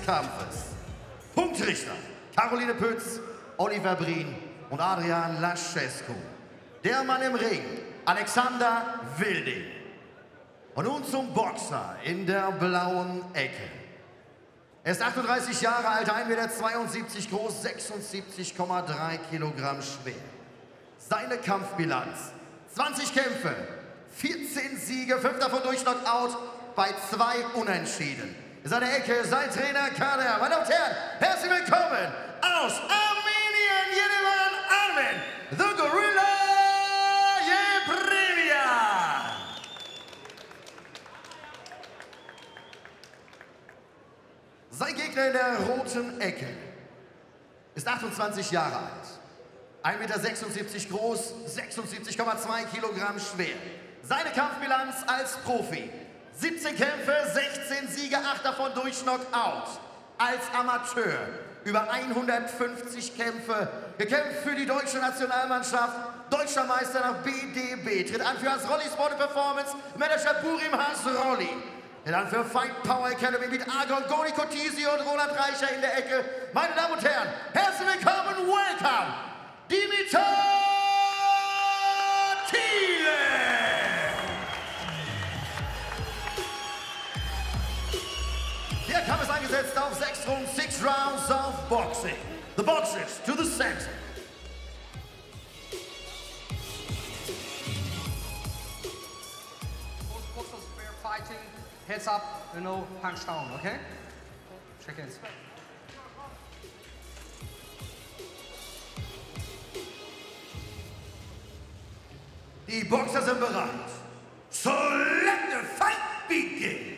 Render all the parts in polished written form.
Kampfes. Punktrichter Caroline Pütz, Oliver Brien und Adrian Laschescu. Der Mann im Ring, Alexander Wilding. Und nun zum Boxer in der blauen Ecke. Er ist 38 Jahre alt, 1,72 Meter groß, 76,3 Kilogramm schwer. Seine Kampfbilanz: 20 Kämpfe, 14 Siege, 5 davon durch Knockout, bei 2 Unentschieden. In seiner Ecke sein Trainer Kader. Meine Damen und Herren, herzlich willkommen aus Armenien, Yerevan, Armen, the Gorilla Yepremian. Sein Gegner in der roten Ecke ist 28 Jahre alt, 1,76 Meter groß, 76,2 Kilogramm schwer. Seine Kampfbilanz als Profi: 17 Kämpfe, 16 Siege, 8 davon durch Knockout. Als Amateur über 150 Kämpfe, gekämpft für die deutsche Nationalmannschaft, deutscher Meister nach BDB, tritt an für Hasrolli Sport Performance, Manager Burim Hasrolli. Tritt an für Fight Power Academy mit Argon, Goni Kotisi und Roland Reicher in der Ecke. Meine Damen und Herren, herzlich willkommen, welcome, Dimitar Thiele! Der Kampf ist angesetzt auf 6 Runden, 6 Rounds of Boxing. The boxers to the center. Both boxers fair fighting, heads up, no punch down, okay? Check in. Die Boxer sind bereit. So let the fight begin.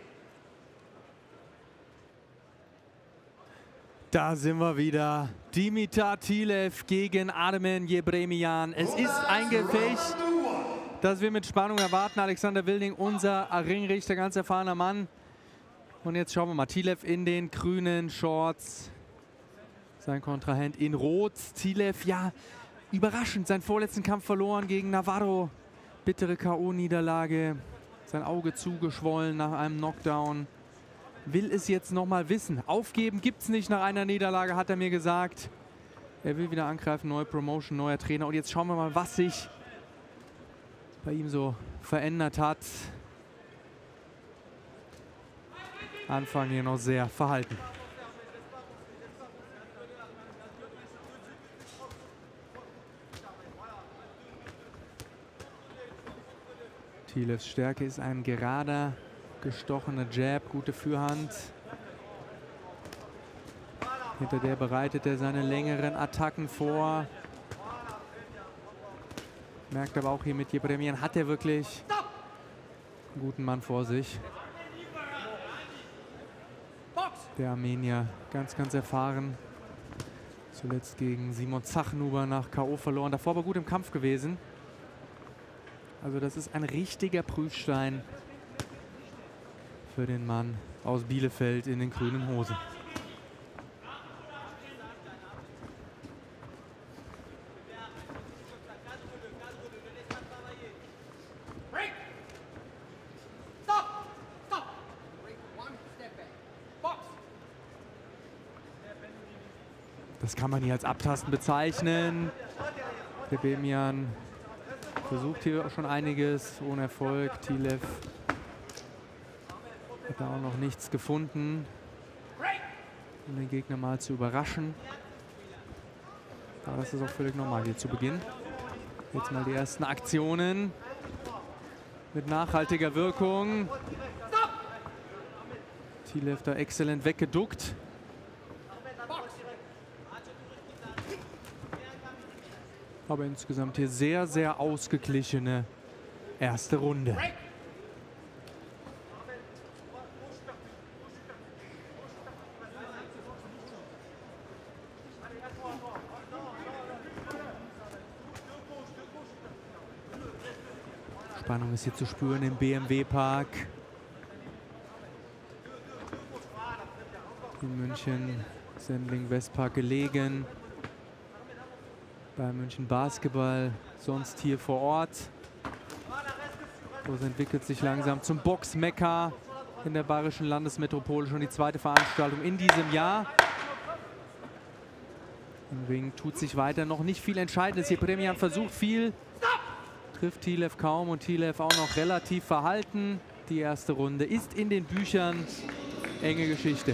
Da sind wir wieder. Dimitar Thiele gegen Armen Yepremian. Es ist ein Gefecht, das wir mit Spannung erwarten. Alexander Wilding, unser Ringrichter, ganz erfahrener Mann. Und jetzt schauen wir mal. Thiele in den grünen Shorts. Sein Kontrahent in Rot. Thiele, ja, überraschend. Seinen vorletzten Kampf verloren gegen Navarro. Bittere K.O.-Niederlage. Sein Auge zugeschwollen nach einem Knockdown. Will es jetzt noch mal wissen. Aufgeben gibt es nicht nach einer Niederlage, hat er mir gesagt. Er will wieder angreifen, neue Promotion, neuer Trainer. Und jetzt schauen wir mal, was sich bei ihm so verändert hat. Anfang hier noch sehr verhalten. Thielefs Stärke ist ein gerader, gestochener Jab, gute Führhand. Hinter der bereitet er seine längeren Attacken vor. Merkt aber auch hier mit Yepremian, hat er wirklich einen guten Mann vor sich. Der Armenier, ganz, ganz erfahren. Zuletzt gegen Simon Zachnuber nach K.O. verloren. Davor aber gut im Kampf gewesen. Also das ist ein richtiger Prüfstein für den Mann aus Bielefeld in den grünen Hosen. Das kann man hier als Abtasten bezeichnen. Der Yepremian versucht hier auch schon einiges, ohne Erfolg. Thiele hat da auch noch nichts gefunden, um den Gegner mal zu überraschen. Aber das ist auch völlig normal hier zu Beginn. Jetzt mal die ersten Aktionen mit nachhaltiger Wirkung. Thiele da exzellent weggeduckt. Aber insgesamt hier sehr, sehr ausgeglichene erste Runde. Spannung ist hier zu spüren im BMW-Park in München, Sendling-Westpark gelegen. Bei München Basketball, sonst hier vor Ort. Das entwickelt sich langsam zum Box-Mekka in der Bayerischen Landesmetropole, schon die zweite Veranstaltung in diesem Jahr. Im Ring tut sich weiter noch nicht viel Entscheidendes. Jebremian versucht viel, trifft Thilev kaum und Thilev auch noch relativ verhalten. Die erste Runde ist in den Büchern. Enge Geschichte.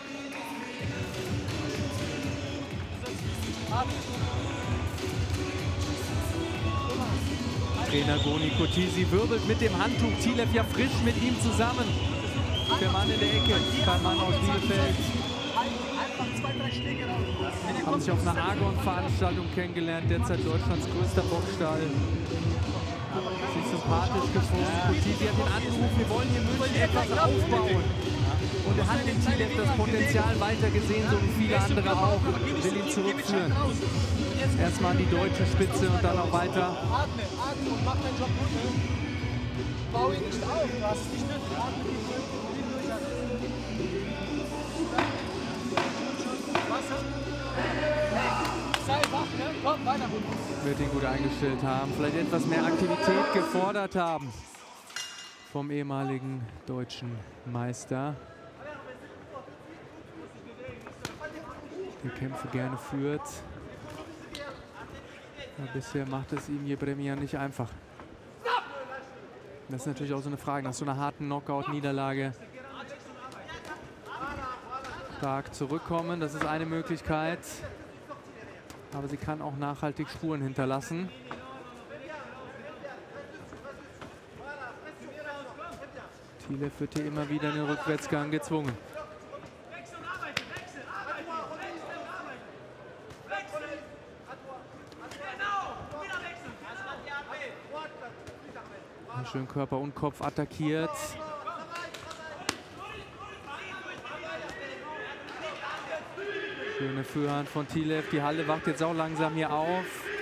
Trainer Goni Kotisi wirbelt mit dem Handtuch. Thilev ja frisch mit ihm zusammen. Der Mann in der Ecke, beim Mann aus Bielefeld. Haben sich auf einer Argon-Veranstaltung kennengelernt, derzeit Deutschlands größter Boxstall. Sich sympathisch gefunden. Kotisi hat den angerufen, wir wollen hier in München etwas aufbauen. Und er hat in Thilev das Potenzial weiter gesehen, so wie viele andere auch. Will ihn zurückführen. Erstmal an die deutsche Spitze und dann auch weiter. Atme und mach deinen Job gut. Bau ihn nicht auf, du hast es nicht nötig. Atme tief durch. Wasser. Sei wach, ne? Komm, weiter. Wird ihn gut eingestellt haben. Vielleicht etwas mehr Aktivität gefordert haben vom ehemaligen deutschen Meister. Der Kämpfe gerne führt. Ja, bisher macht es ihm Jebremian nicht einfach. Das ist natürlich auch so eine Frage. Nach so einer harten Knockout-Niederlage stark zurückkommen, das ist eine Möglichkeit. Aber sie kann auch nachhaltig Spuren hinterlassen. Thielev wird hier immer wieder in den Rückwärtsgang gezwungen. Schön Körper und Kopf attackiert. Schöne Führhand von Thielev. Die Halle wacht jetzt auch langsam hier auf.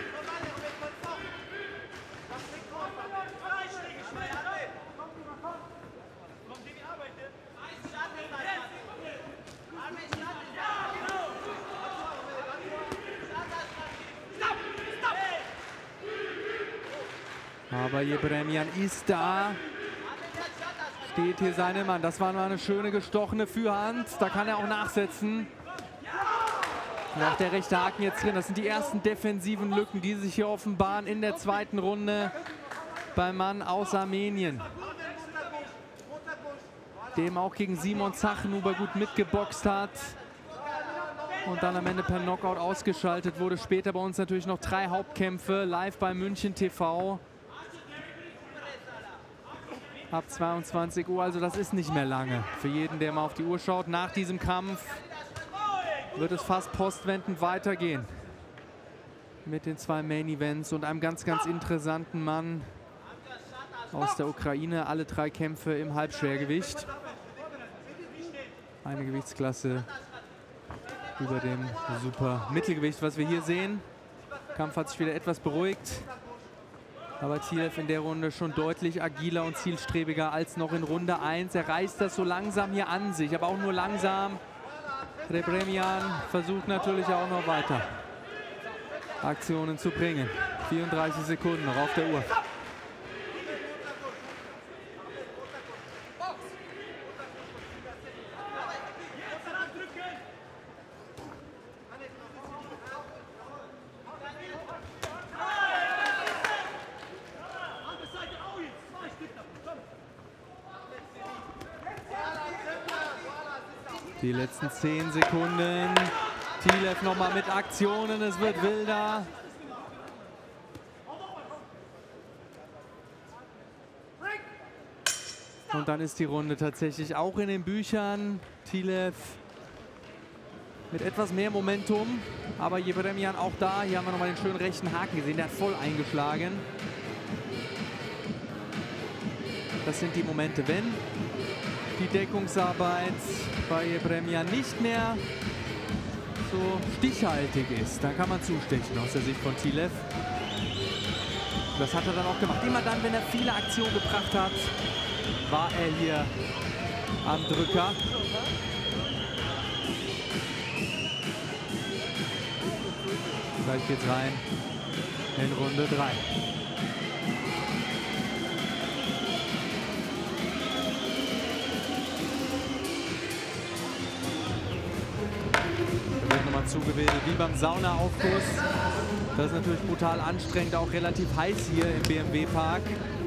Aber Jebremian ist da. Steht hier sein Mann. Das war mal eine schöne gestochene Führhand. Da kann er auch nachsetzen. Auch der rechte Haken jetzt drin. Das sind die ersten defensiven Lücken, die sich hier offenbaren in der zweiten Runde beim Mann aus Armenien. Dem auch gegen Simon Zachenuber gut mitgeboxt hat. Und dann am Ende per Knockout ausgeschaltet wurde. Später bei uns natürlich noch 3 Hauptkämpfe live bei München TV. Ab 22 Uhr, also das ist nicht mehr lange. Für jeden, der mal auf die Uhr schaut, nach diesem Kampf wird es fast postwendend weitergehen. Mit den 2 Main Events und einem ganz, ganz interessanten Mann aus der Ukraine. Alle 3 Kämpfe im Halbschwergewicht. Eine Gewichtsklasse über dem Super Mittelgewicht, was wir hier sehen. Der Kampf hat sich wieder etwas beruhigt. Aber Thielev in der Runde schon deutlich agiler und zielstrebiger als noch in Runde 1. Er reißt das so langsam hier an sich, aber auch nur langsam. Jebremian versucht natürlich auch noch weiter Aktionen zu bringen. 34 Sekunden noch auf der Uhr. Die letzten 10 Sekunden. Thielev nochmal mit Aktionen. Es wird wilder. Und dann ist die Runde tatsächlich auch in den Büchern. Thielev mit etwas mehr Momentum. Aber Jebremian auch da. Hier haben wir nochmal den schönen rechten Haken gesehen. Der hat voll eingeschlagen. Das sind die Momente, wenn die Deckungsarbeit bei Jebremian nicht mehr so stichhaltig ist. Dann kann man zustechen aus der Sicht von Thielev. Das hat er dann auch gemacht. Immer dann, wenn er viele Aktionen gebracht hat, war er hier am Drücker. Gleich geht's rein in Runde 3. Knockdown zugewählt, wie beim Saunaaufguss. Das ist natürlich brutal anstrengend, auch relativ heiß hier im BMW Park.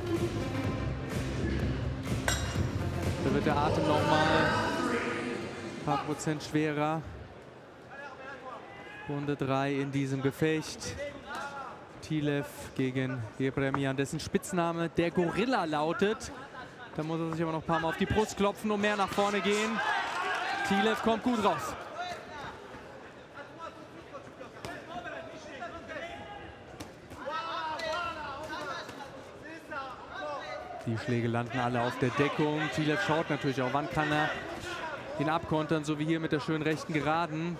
Da wird der Atem nochmal ein paar Prozent schwerer. Runde 3 in diesem Gefecht. Tilev gegen Yepremian, dessen Spitzname der Gorilla lautet. Da muss er sich aber noch ein paar Mal auf die Brust klopfen und mehr nach vorne gehen. Tilev kommt gut raus. Die Schläge landen alle auf der Deckung. Tilev schaut natürlich auch, wann kann er ihn abkontern, so wie hier mit der schönen rechten Geraden.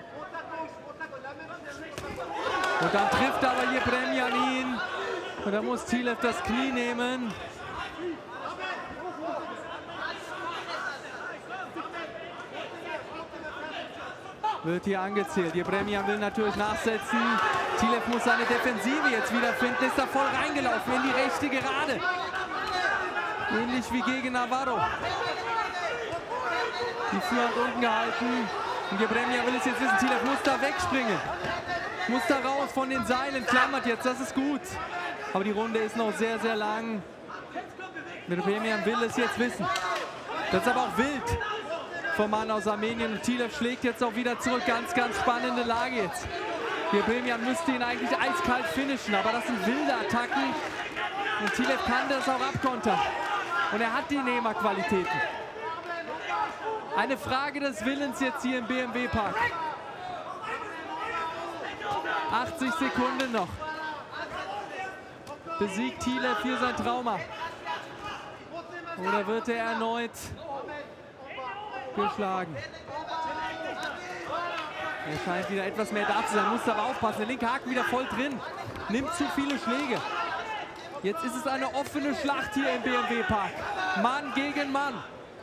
Und dann trifft aber Yepremian ihn. Und da muss Tilev das Knie nehmen. Wird hier angezählt. Yepremian will natürlich nachsetzen. Tilev muss seine Defensive jetzt wiederfinden. Ist da voll reingelaufen in die rechte Gerade. Ähnlich wie gegen Navarro. Die Führhand unten gehalten. Und Yepremian will es jetzt wissen. Tilev muss da wegspringen. Muss da raus von den Seilen. Klammert jetzt. Das ist gut. Aber die Runde ist noch sehr, sehr lang. Yepremian will es jetzt wissen. Das ist aber auch wild vom Mann aus Armenien. Und Tilev schlägt jetzt auch wieder zurück. Ganz, ganz spannende Lage jetzt. Yepremian müsste ihn eigentlich eiskalt finishen. Aber das sind wilde Attacken. Und Tilev kann das auch abkontern. Und er hat die Nehmerqualitäten. Eine Frage des Willens jetzt hier im BMW Park. 80 Sekunden noch. Besiegt Tilev hier sein Trauma? Oder wird er erneut geschlagen? Er scheint wieder etwas mehr da zu sein, muss aber aufpassen. Der linke Haken wieder voll drin. Nimmt zu viele Schläge. Jetzt ist es eine offene Schlacht hier im BMW Park. Mann gegen Mann.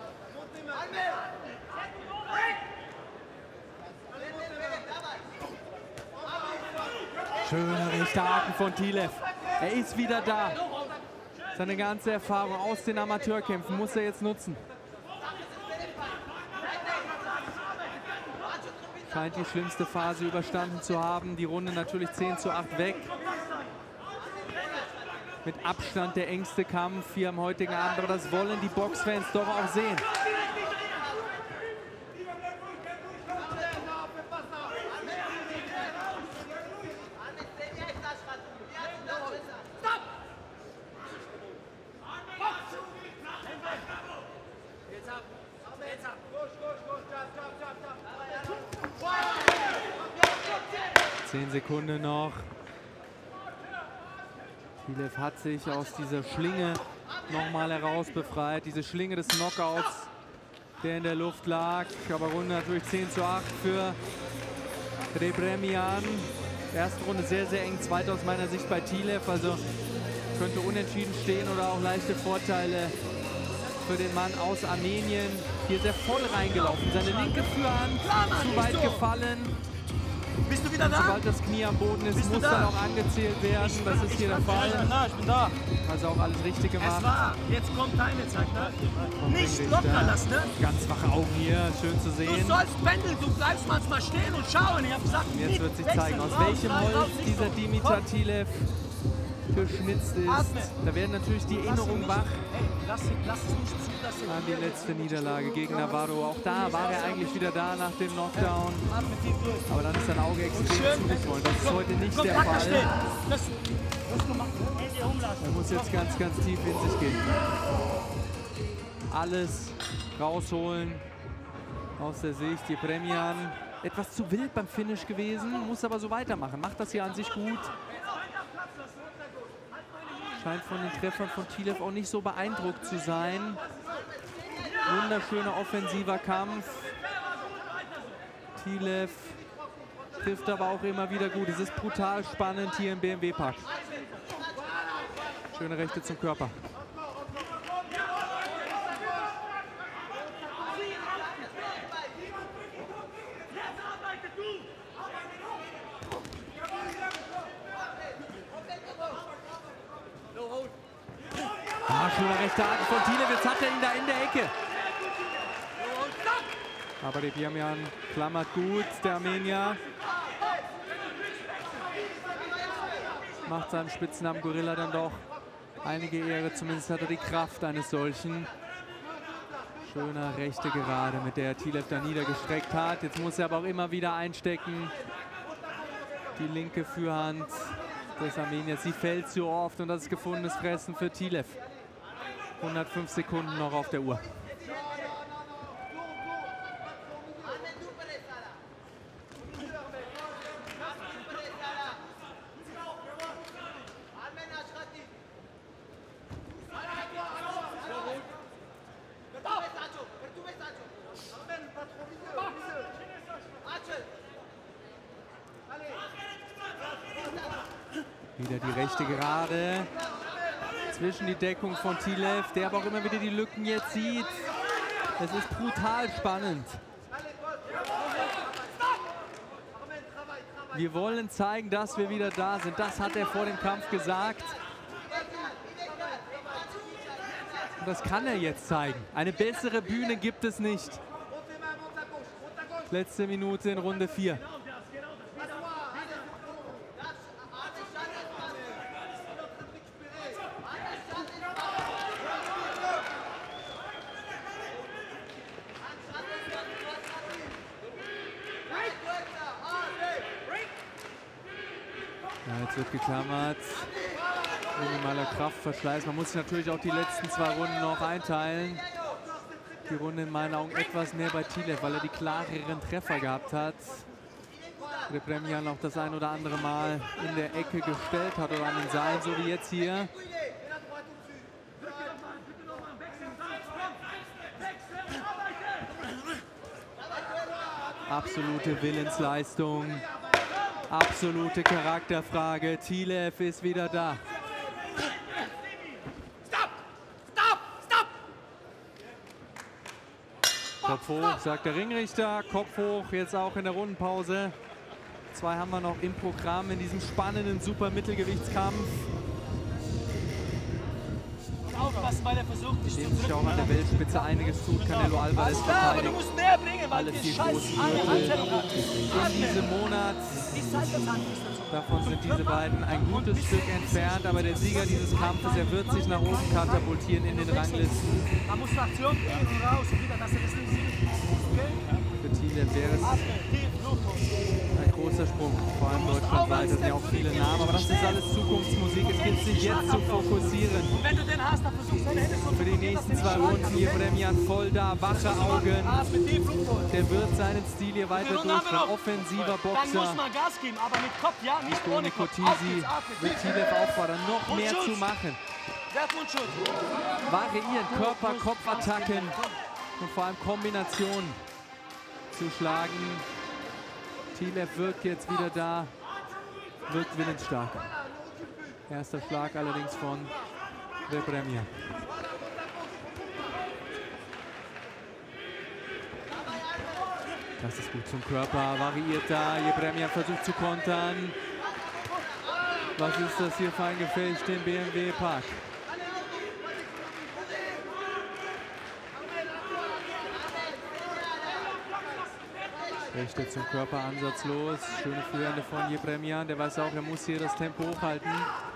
Schöner rechter Haken von Tilev. Er ist wieder da. Seine ganze Erfahrung aus den Amateurkämpfen muss er jetzt nutzen. Scheint die schlimmste Phase überstanden zu haben. Die Runde natürlich 10:8 weg. Mit Abstand der engste Kampf hier am heutigen Abend. Aber das wollen die Boxfans doch auch sehen. Sekunden noch. Tilev hat sich aus dieser Schlinge nochmal heraus befreit. Diese Schlinge des Knockouts, der in der Luft lag. Aber Runde natürlich 10:8 für Yepremian. Erste Runde sehr, sehr eng. Zweite aus meiner Sicht bei Tilev. Also könnte unentschieden stehen oder auch leichte Vorteile für den Mann aus Armenien. Hier sehr voll reingelaufen. Seine linke Führhand zu weit gefallen. Bist du wieder da? Sobald das Knie am Boden ist, muss dann auch angezählt werden. Das ist hier der Fall. Ich bin da. Also auch alles richtig gemacht. Es war. Jetzt kommt deine Zeit, ne? Nicht locker lassen, ne? Ganz wache Augen hier, schön zu sehen. Du sollst pendeln, du bleibst manchmal stehen und schauen. Ich hab gesagt, jetzt wird sich zeigen, aus welchem Holz dieser Dimitar Tilev geschnitzt ist. Da werden natürlich die Erinnerungen wach lass es nicht zu, an die letzte Niederlage gegen Navarro. Auch da war er eigentlich wieder da nach dem Knockdown. Aber dann ist sein Auge extrem zugeschwollen. Das ist heute nicht der Fall. Er muss jetzt ganz, ganz tief in sich gehen. Alles rausholen aus der Sicht. Yepremian etwas zu wild beim Finish gewesen, muss aber so weitermachen. Macht das hier an sich gut. Scheint von den Treffern von Tilev auch nicht so beeindruckt zu sein. Wunderschöner offensiver Kampf. Tilev trifft aber auch immer wieder gut. Es ist brutal spannend hier im BMW Park. Schöne Rechte zum Körper. Schöner rechter Haken von Tilev. Jetzt hat er ihn da in der Ecke. Aber Yebremian klammert gut, der Armenier. Macht seinem Spitznamen Gorilla dann doch einige Ehre. Zumindest hat er die Kraft eines solchen. Schöner rechte Gerade, mit der Tilev da niedergestreckt hat. Jetzt muss er aber auch immer wieder einstecken. Die linke Führhand des Armeniers. Sie fällt zu oft und das ist gefundenes Fressen für Tilev. 105 Sekunden noch auf der Uhr. Wieder die rechte Gerade zwischen die Deckung von Tilev, der aber auch immer wieder die Lücken jetzt sieht. Es ist brutal spannend. Wir wollen zeigen, dass wir wieder da sind. Das hat er vor dem Kampf gesagt. Und das kann er jetzt zeigen. Eine bessere Bühne gibt es nicht. Letzte Minute in Runde 4. Ja, jetzt wird geklammert. Minimaler Kraftverschleiß. Man muss sich natürlich auch die letzten 2 Runden noch einteilen. Die Runde in meinen Augen etwas mehr bei Tilev, weil er die klareren Treffer gehabt hat. Yebremian auch das ein oder andere Mal in der Ecke gestellt hat oder an den Seilen, so wie jetzt hier. Absolute Willensleistung. Absolute Charakterfrage. Tilev ist wieder da. Kopf hoch, sagt der Ringrichter. Kopf hoch, jetzt auch in der Rundenpause. 2 haben wir noch im Programm in diesem spannenden Super-Mittelgewichtskampf. Aufpassen, weil er versucht, dich zu Dem sich auch an der Weltspitze einiges tut. Canelo Alvarez aber du verteidigt musst mehr bringen, weil alle die 4 scheiß großen Anstellung Gürtel hat. in diesem Monat. Die Zeit das hat nichts dazu. Davon sind diese beiden ein gutes Stück entfernt, aber der Sieger dieses Kampfes, er wird sich nach oben katapultieren in den Ranglisten. Man muss Aktion gehen und raus und wieder, dass er das nicht sieht. Für Tilev wäre es ein großer Sprung, vor allem deutschlandweit. Das sind ja auch viele Namen, aber das ist alles Zukunftsmusik. Es gilt sich jetzt zu fokussieren. Und wenn du den hast, dann versuchst du deine Hände zu Für die nächsten 2 Runden Yebremian voll da, wache Augen. Der wird seinen Stil hier weiter durchführen. Offensiver Dann muss Boxer. man Gas geben, aber mit Kopf, ja, nicht ohne Toni Kopf. Kotisi wird Tilev auffordern, noch mehr zu machen. Mundschutz. Variieren, Körper, Kopfattacken und vor allem Kombination zu schlagen. Tilev wirkt jetzt wieder da, wirkt willensstark. Erster Schlag allerdings von Yebremian. Das ist gut zum Körper, variiert da. Yebremian versucht zu kontern. Was ist das hier für ein Gefecht im BMW Park? Rechte zum Körper ansatzlos. Schöne Führhände von Yebremian. Der weiß auch, er muss hier das Tempo hochhalten.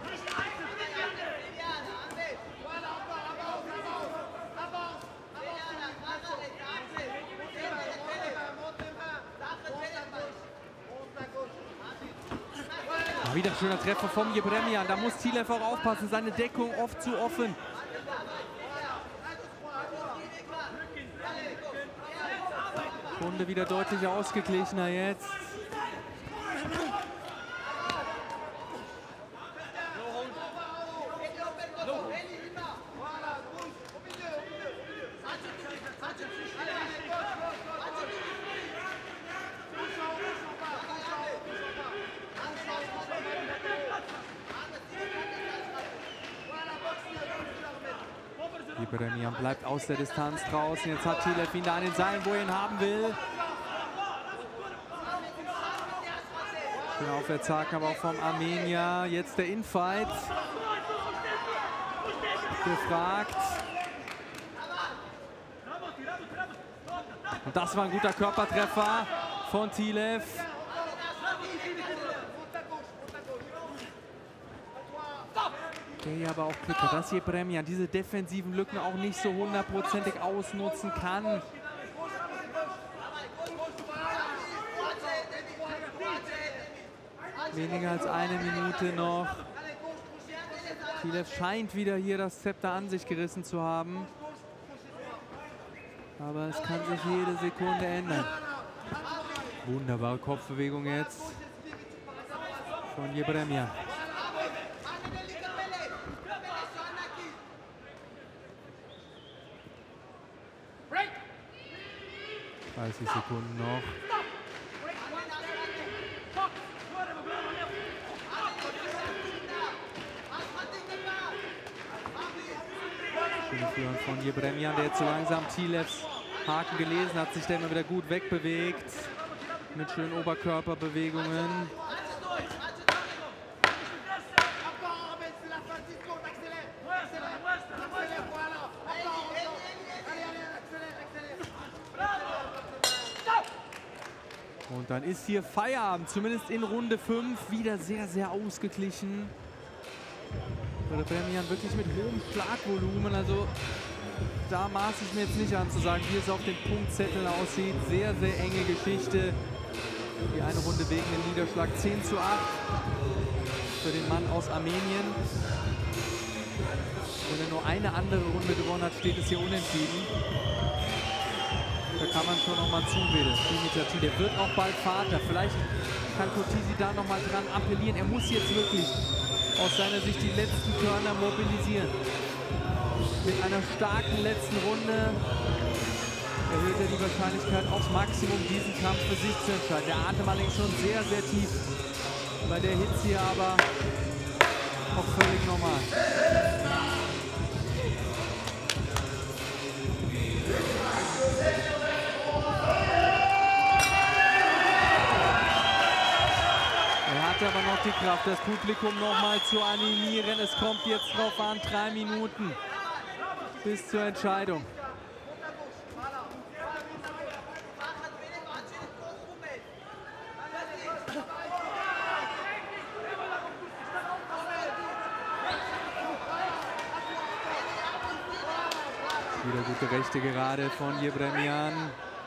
Wieder ein schöner Treffer vom Yebremian. Da muss Tilev auch aufpassen. Seine Deckung oft zu offen. Runde wieder deutlich ausgeglichener jetzt. Yebremian bleibt aus der Distanz draußen. Jetzt hat Tilev ihn da an den Seilen, wo er ihn haben will. Schöner Aufwärtshaken, aber auch vom Armenier. Jetzt der Infight. Gefragt. Und das war ein guter Körpertreffer von Thielev. Der hier aber auch Glück hat, dass Jebremyan diese defensiven Lücken auch nicht so hundertprozentig ausnutzen kann. Weniger als eine Minute noch. Thielev scheint wieder hier das Zepter an sich gerissen zu haben. Aber es kann sich jede Sekunde ändern. Wunderbare Kopfbewegung jetzt von Jebremyan. 30 Sekunden noch. Schöne Führung von Jebremyan, der jetzt so langsam Thielevs Haken gelesen hat, sich dann immer wieder gut wegbewegt. Mit schönen Oberkörperbewegungen. Und dann ist hier Feierabend, zumindest in Runde 5, wieder sehr, sehr ausgeglichen. Jebremyan wirklich mit hohem Schlagvolumen, also da maße ich mir jetzt nicht an zu sagen, wie es auf dem Punktzettel aussieht. Sehr, sehr enge Geschichte. Die eine Runde wegen dem Niederschlag 10:8 für den Mann aus Armenien. Wenn er nur eine andere Runde gewonnen hat, steht es hier unentschieden. Da kann man schon noch mal zuwählen. Dimitar Thielev wird auch bald Vater. Vielleicht kann Courtisi da noch mal dran appellieren. Er muss jetzt wirklich aus seiner Sicht die letzten Körner mobilisieren. Mit einer starken letzten Runde erhöht er die Wahrscheinlichkeit aufs Maximum, diesen Kampf für sich zu entscheiden. Der Atem allerdings schon sehr, sehr tief. Bei der Hitze hier aber auch völlig normal. Aber noch die Kraft, das Publikum noch mal zu animieren. Es kommt jetzt drauf an, 3 Minuten bis zur Entscheidung. Wieder gute rechte Gerade von Jebremyan.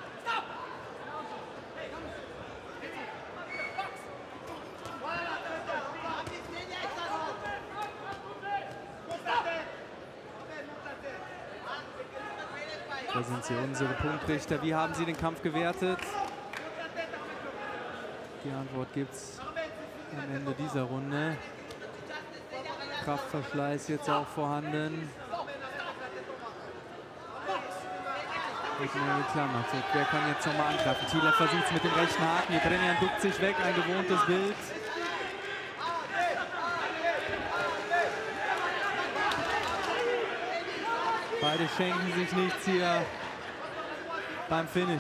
Da sind sie, unsere Punktrichter. Wie haben Sie den Kampf gewertet? Die Antwort gibt es am Ende dieser Runde. Kraftverschleiß jetzt auch vorhanden. Klammer. So, wer kann jetzt nochmal angreifen? Thielev versucht es mit dem rechten Haken. Jebremyan duckt sich weg, ein gewohntes Bild. Beide schenken sich nichts hier beim Finish.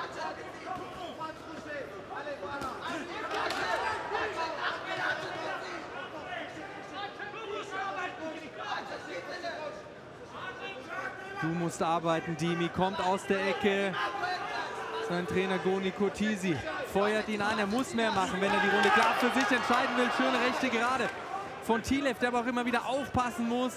Du musst arbeiten, Dimi kommt aus der Ecke. Sein Trainer Goni Courtisi feuert ihn an. Er muss mehr machen, wenn er die Runde klar für sich entscheiden will. Schöne rechte Gerade von Thielev, der aber auch immer wieder aufpassen muss.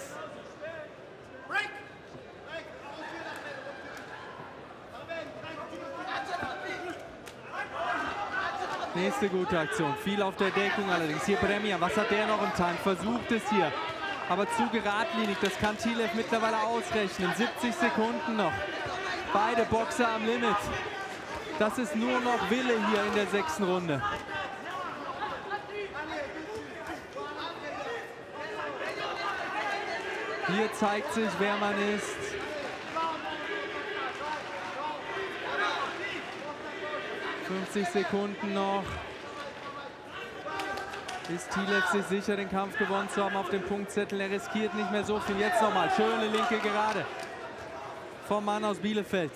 Nächste gute Aktion. Viel auf der Deckung allerdings. Jebremyan, was hat der noch im Tank? Versucht es hier. Aber zu geradlinig. Das kann Thielev mittlerweile ausrechnen. 70 Sekunden noch. Beide Boxer am Limit. Das ist nur noch Wille hier in der 6. Runde. Hier zeigt sich, wer man ist. ...50 Sekunden noch. Ist Thielev sich sicher, den Kampf gewonnen zu haben auf dem Punktzettel. Er riskiert nicht mehr so viel. Jetzt nochmal. Schöne linke Gerade vom Mann aus Bielefeld.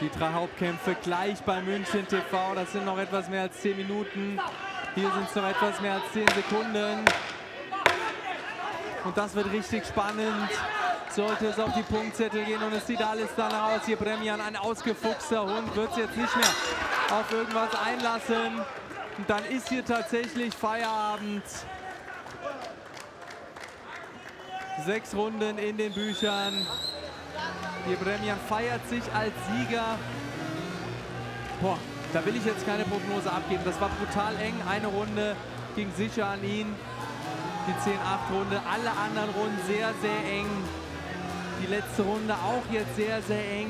Die 3 Hauptkämpfe gleich bei München TV. Das sind noch etwas mehr als 10 Minuten. Hier sind es noch etwas mehr als 10 Sekunden. Und das wird richtig spannend. Sollte es auf die Punktzettel gehen und es sieht alles danach aus. Jebremyan, ein ausgefuchster Hund, wird es jetzt nicht mehr auf irgendwas einlassen. Und dann ist hier tatsächlich Feierabend. 6 Runden in den Büchern. Jebremyan feiert sich als Sieger. Boah, da will ich jetzt keine Prognose abgeben. Das war brutal eng. Eine Runde ging sicher an ihn. Die 10-8-Runde. Alle anderen Runden sehr, sehr eng. Die letzte Runde auch jetzt sehr, sehr eng.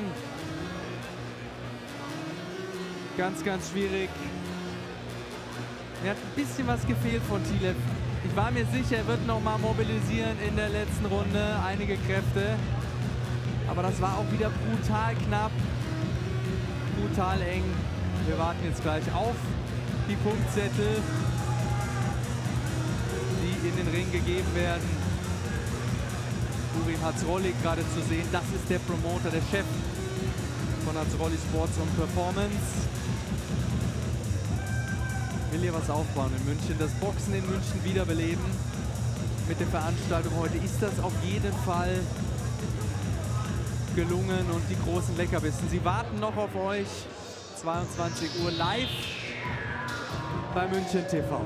Ganz, ganz schwierig. Mir hat ein bisschen was gefehlt von Tilev. Ich war mir sicher, er wird noch mal mobilisieren in der letzten Runde. Einige Kräfte. Aber das war auch wieder brutal knapp. Brutal eng. Wir warten jetzt gleich auf die Punktzettel, die in den Ring gegeben werden. Urim Hatzrolli gerade zu sehen. Das ist der Promoter, der Chef von Hatzrolli Sports und Performance. Will hier was aufbauen in München. Das Boxen in München wiederbeleben. Mit der Veranstaltung heute ist das auf jeden Fall gelungen. Und die großen Leckerbissen, sie warten noch auf euch. 22 Uhr live bei München TV.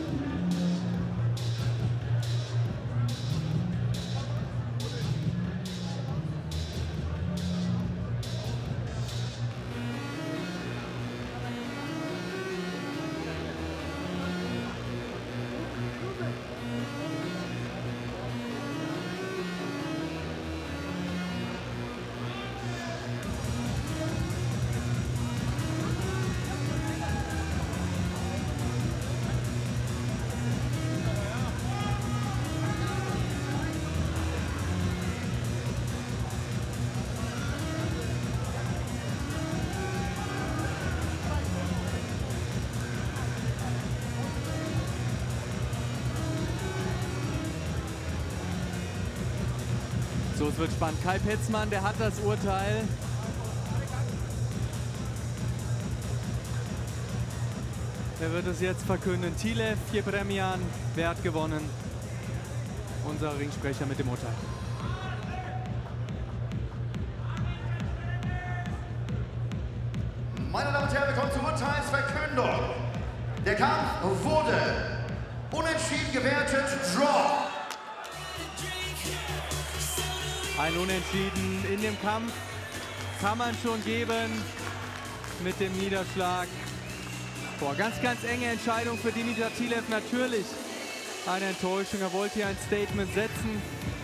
So, es wird spannend. Kai Petzmann, der hat das Urteil. Er wird es jetzt verkünden. Tilev Jebremyan, wer hat gewonnen? Unser Ringsprecher mit dem Urteil. Meine Damen und Herren, wir kommen zur Urteilsverkündung. Der Kampf wurde unentschieden gewertet, Draw. Ein Unentschieden in dem Kampf kann man schon geben mit dem Niederschlag. Boah, ganz, ganz enge Entscheidung für Dimitar Tilev. Natürlich eine Enttäuschung. Er wollte hier ein Statement setzen.